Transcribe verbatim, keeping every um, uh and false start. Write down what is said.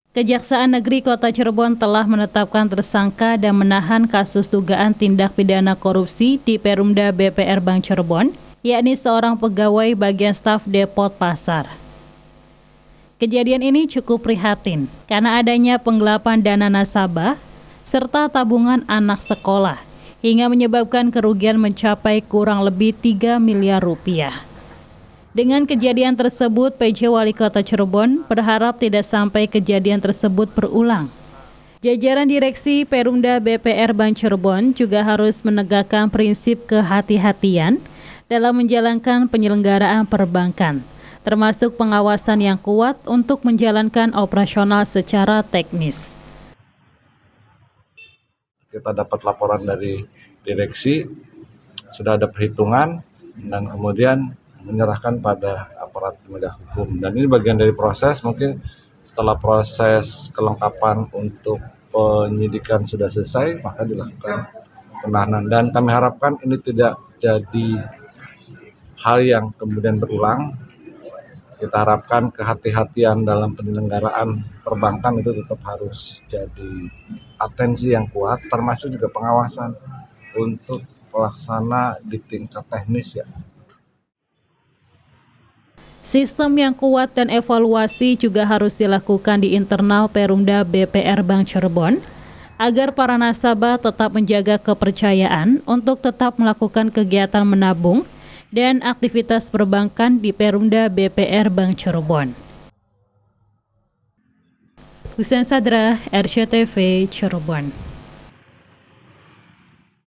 Kejaksaan Negeri Kota Cirebon telah menetapkan tersangka dan menahan kasus dugaan tindak pidana korupsi di Perumda B P R Bank Cirebon, yakni seorang pegawai bagian staf Depot Pasar. Kejadian ini cukup prihatin karena adanya penggelapan dana nasabah serta tabungan anak sekolah hingga menyebabkan kerugian mencapai kurang lebih tiga miliar rupiah. Dengan kejadian tersebut, P J Wali Kota Cirebon berharap tidak sampai kejadian tersebut berulang. Jajaran direksi Perumda B P R Bank Cirebon juga harus menegakkan prinsip kehati-hatian dalam menjalankan penyelenggaraan perbankan, termasuk pengawasan yang kuat untuk menjalankan operasional secara teknis. Kita dapat laporan dari direksi, sudah ada perhitungan, dan kemudian menyerahkan pada aparat penegak hukum. Dan ini bagian dari proses, mungkin setelah proses kelengkapan untuk penyidikan sudah selesai, maka dilakukan penahanan. Dan kami harapkan ini tidak jadi hal yang kemudian berulang. Kita harapkan kehati-hatian dalam penyelenggaraan perbankan itu tetap harus jadi atensi yang kuat, termasuk juga pengawasan untuk pelaksana di tingkat teknis ya. Sistem yang kuat dan evaluasi juga harus dilakukan di internal Perumda B P R Bank Cirebon agar para nasabah tetap menjaga kepercayaan untuk tetap melakukan kegiatan menabung dan aktivitas perbankan di Perumda B P R Bank Cirebon. Husein Sadra, R C T V Cirebon.